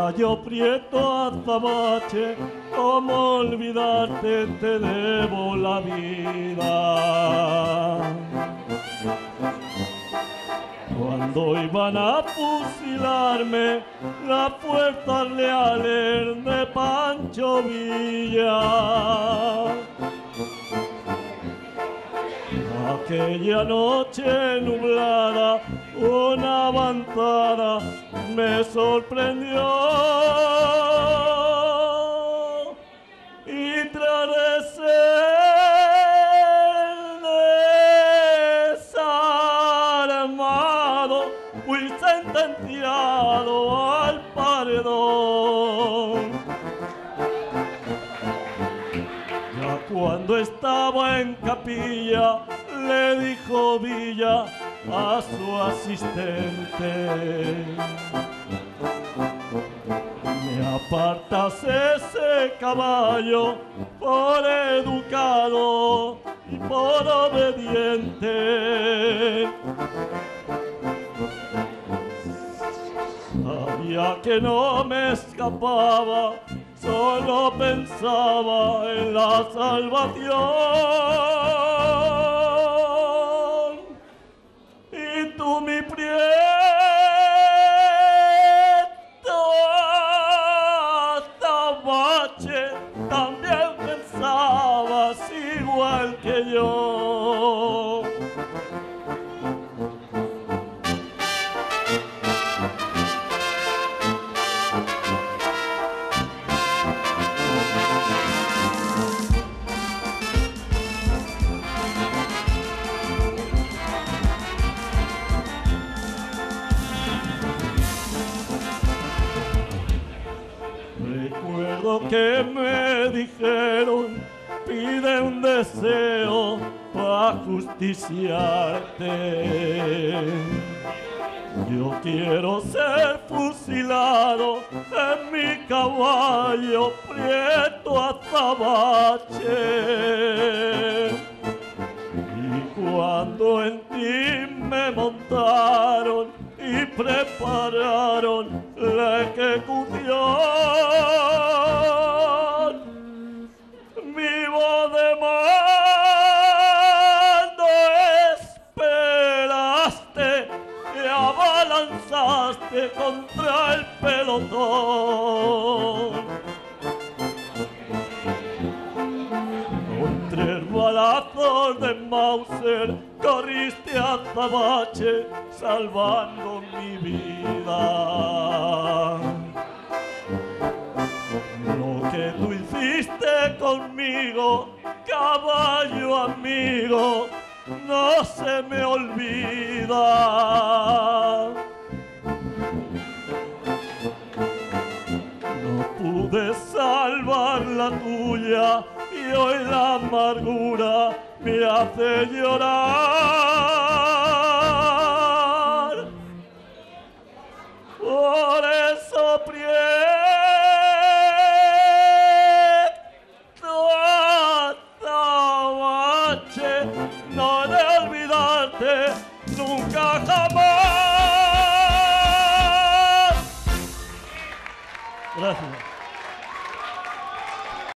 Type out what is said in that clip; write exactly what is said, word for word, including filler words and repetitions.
Caballo prieto azabache, cómo olvidarte, te debo la vida. Cuando iban a fusilarme las fuerzas leales de Pancho Villa, aquella noche nublada, una avanzada me sorprendió y tras ese desarmado fui sentenciado al paredón. Ya cuando estaba en capilla le dijo Villa a su asistente: me apartas ese caballo por educado y por obediente. Sabía que no me escapaba, solo pensaba en la salvación. Y tú, mi prieto azabache, también pensabas igual que yo. Recuerdo que me dijeron: pide un deseo para justiciarte. Yo quiero ser fusilado en mi caballo prieto azabache. Y cuando en ti me montaron y prepararon la ejecución, vivo de mando esperaste y abalanzaste contra el pelotón. Con tres balazos de Mauser corriste a azabache salvando mi vida. Lo que tú hiciste conmigo, caballo amigo, no se me olvida. No pude salvar la tuya y hoy la amargura me hace llorar. Por eso, prieto azabache, no he de olvidarte nunca jamás. Gracias.